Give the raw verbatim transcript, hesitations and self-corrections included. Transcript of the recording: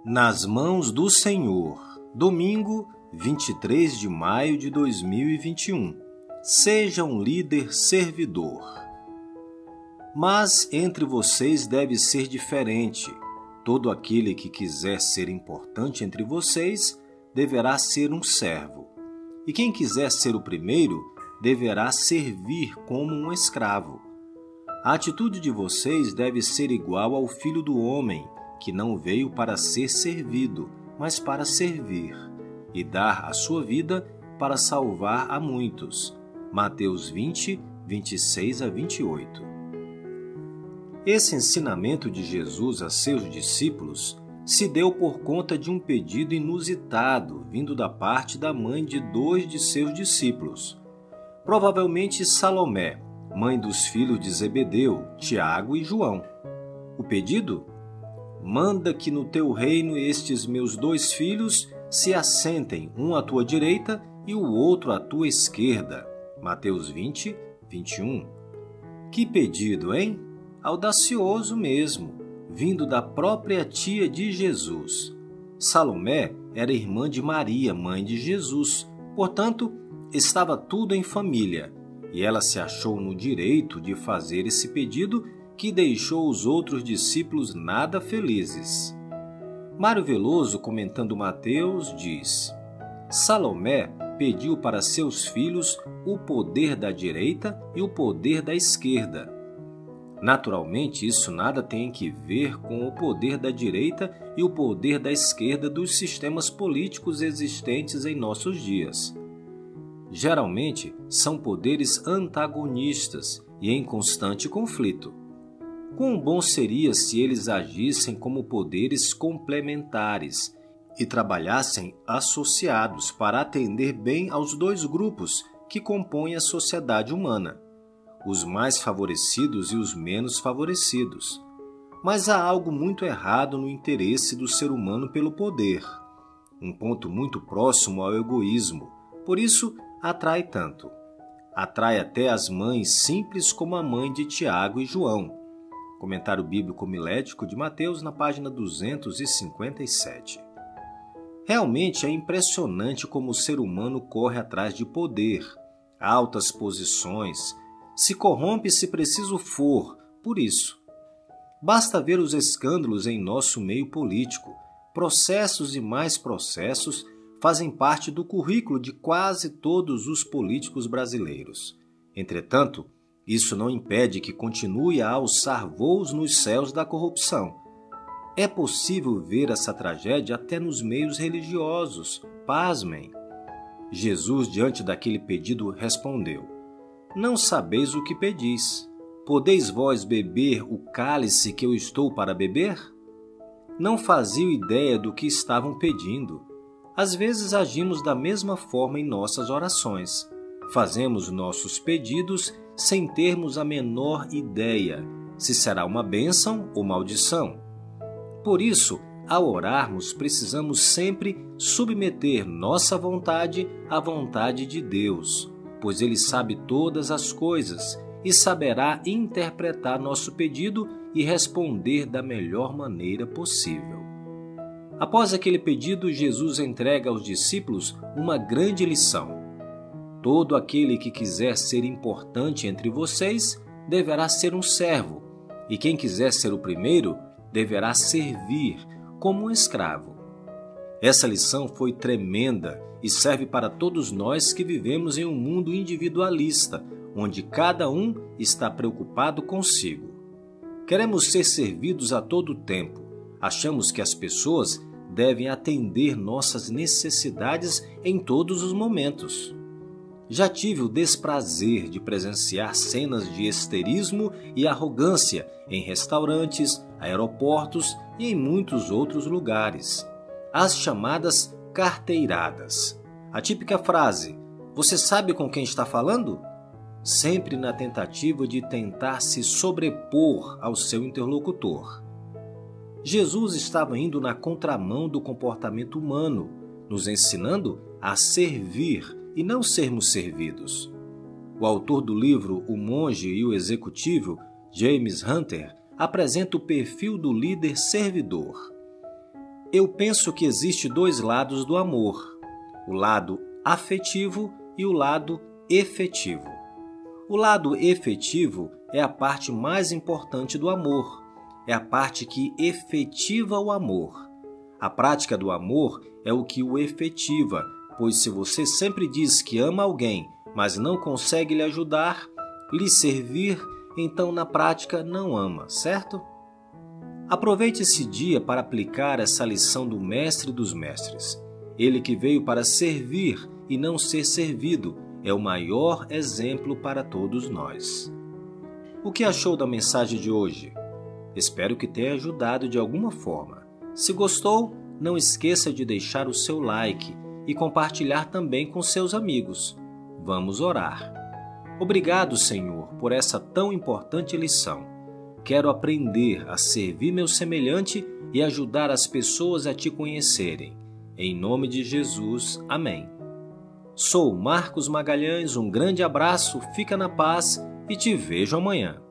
Nas mãos do Senhor, domingo, vinte e três de maio de dois mil e vinte e um. Seja um líder servidor. Mas entre vocês deve ser diferente. Todo aquele que quiser ser importante entre vocês deverá ser um servo. E quem quiser ser o primeiro deverá servir como um escravo. A atitude de vocês deve ser igual ao Filho do Homem, que não veio para ser servido, mas para servir, e dar a sua vida para salvar a muitos. Mateus vinte, vinte e seis a vinte e oito. Esse ensinamento de Jesus a seus discípulos se deu por conta de um pedido inusitado vindo da parte da mãe de dois de seus discípulos, provavelmente Salomé, mãe dos filhos de Zebedeu, Tiago e João. O pedido? Manda que no teu reino estes meus dois filhos se assentem, um à tua direita e o outro à tua esquerda. Mateus vinte, vinte e um. Que pedido, hein? Audacioso mesmo, vindo da própria tia de Jesus. Salomé era irmã de Maria, mãe de Jesus, portanto, estava tudo em família, e ela se achou no direito de fazer esse pedido que deixou os outros discípulos nada felizes. Mário Veloso, comentando Mateus, diz: Salomé pediu para seus filhos o poder da direita e o poder da esquerda. Naturalmente, isso nada tem que ver com o poder da direita e o poder da esquerda dos sistemas políticos existentes em nossos dias. Geralmente, são poderes antagonistas e em constante conflito. Quão bom seria se eles agissem como poderes complementares e trabalhassem associados para atender bem aos dois grupos que compõem a sociedade humana, os mais favorecidos e os menos favorecidos. Mas há algo muito errado no interesse do ser humano pelo poder, um ponto muito próximo ao egoísmo, por isso atrai tanto. Atrai até as mães simples como a mãe de Tiago e João. Comentário bíblico homilético de Mateus na página duzentos e cinquenta e sete. Realmente é impressionante como o ser humano corre atrás de poder, altas posições, se corrompe se preciso for, por isso. Basta ver os escândalos em nosso meio político. Processos e mais processos fazem parte do currículo de quase todos os políticos brasileiros. Entretanto, isso não impede que continue a alçar voos nos céus da corrupção. É possível ver essa tragédia até nos meios religiosos. Pasmem! Jesus, diante daquele pedido, respondeu: Não sabeis o que pedis. Podeis vós beber o cálice que eu estou para beber? Não faziam ideia do que estavam pedindo. Às vezes agimos da mesma forma em nossas orações. Fazemos nossos pedidos sem termos a menor ideia se será uma bênção ou maldição. Por isso, ao orarmos, precisamos sempre submeter nossa vontade à vontade de Deus, pois Ele sabe todas as coisas e saberá interpretar nosso pedido e responder da melhor maneira possível. Após aquele pedido, Jesus entrega aos discípulos uma grande lição. Todo aquele que quiser ser importante entre vocês deverá ser um servo, e quem quiser ser o primeiro deverá servir como um escravo. Essa lição foi tremenda e serve para todos nós que vivemos em um mundo individualista, onde cada um está preocupado consigo. Queremos ser servidos a todo tempo. Achamos que as pessoas devem atender nossas necessidades em todos os momentos. Já tive o desprazer de presenciar cenas de esterismo e arrogância em restaurantes, aeroportos e em muitos outros lugares. As chamadas carteiradas. A típica frase: "Você sabe com quem está falando?" Sempre na tentativa de tentar se sobrepor ao seu interlocutor. Jesus estava indo na contramão do comportamento humano, nos ensinando a servir e não sermos servidos. O autor do livro O Monge e o Executivo, James Hunter, apresenta o perfil do líder servidor. Eu penso que existe dois lados do amor, o lado afetivo e o lado efetivo. O lado efetivo é a parte mais importante do amor, é a parte que efetiva o amor. A prática do amor é o que o efetiva, pois se você sempre diz que ama alguém, mas não consegue lhe ajudar, lhe servir, então na prática não ama, certo? Aproveite esse dia para aplicar essa lição do Mestre dos Mestres. Ele que veio para servir e não ser servido é o maior exemplo para todos nós. O que achou da mensagem de hoje? Espero que tenha ajudado de alguma forma. Se gostou, não esqueça de deixar o seu like e compartilhar também com seus amigos. Vamos orar. Obrigado, Senhor, por essa tão importante lição. Quero aprender a servir meu semelhante e ajudar as pessoas a te conhecerem. Em nome de Jesus, amém. Sou Marcos Magalhães, um grande abraço, fica na paz e te vejo amanhã.